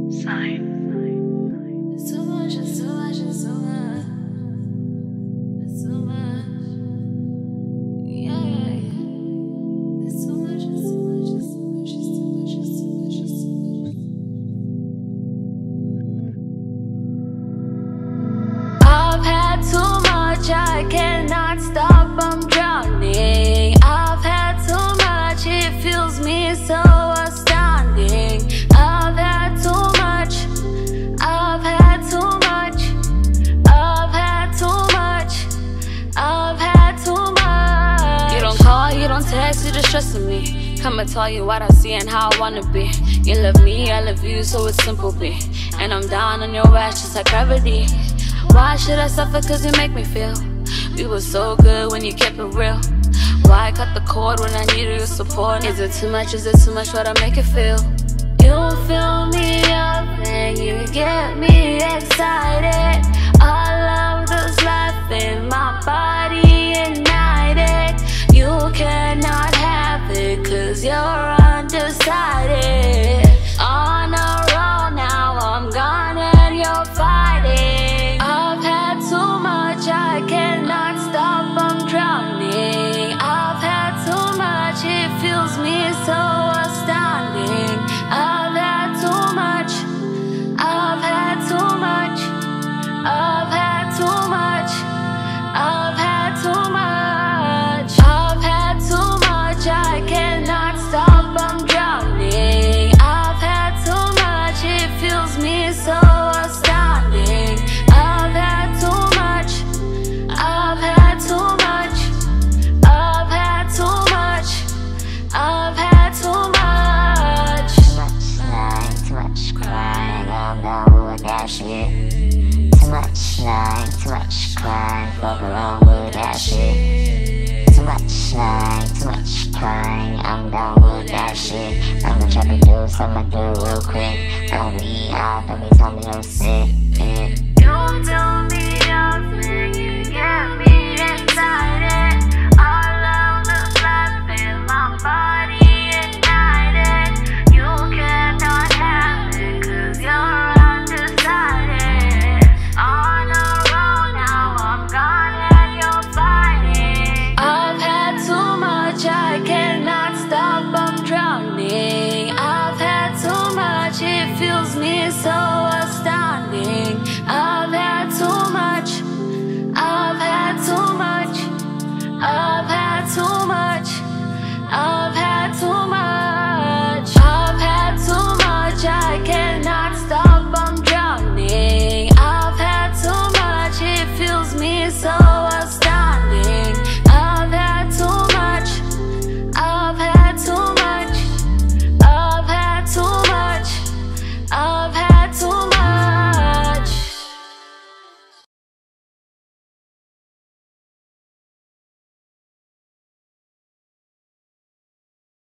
Sign. It's too much, it's too much, it's too much. It's too much. Yeah, yeah, yeah. It's too much, it's too much, it's too much, it's too much, it's too much, it's too much. I've had too much, I cannot stop, I'm drowning. I've had too much, it fills me so astounding. I've had too much, I've had too much, I've had too much, I've had too much. You don't call, you don't text, you're just stressing me. Come and tell you what I see and how I wanna be. You love me, I love you, so it's simple, B. And I'm down on your ass just like gravity. Why should I suffer, cause you make me feel? We were so good when you kept it real. Why cut the cord when I needed your support? Is it too much, what I make it feel? You fill me up and you get me excited. All of this life in my body ignited. You cannot have it cause you're undecided. On a roll now, I'm gone and you're fighting. I've had too much, I cannot stop, I'm drowning. I've had too much, it fills me so astounding. I've had too much, I've had too much, I've had too much, I've had too much, I've had too much, I cannot stop, I'm drowning. I've had too much, it fills me so astounding. I've had too much, I've had too much, I've had too much, I've had too much. Too much lying, too much crying, I'm down with that shit. Too much lying, too much crying, fuck around with that shit. Too much lying, too much crying, I'm down with that shit. I'ma try to do something real quick. Don't be out, don't be telling me I'm sick. Don't tell me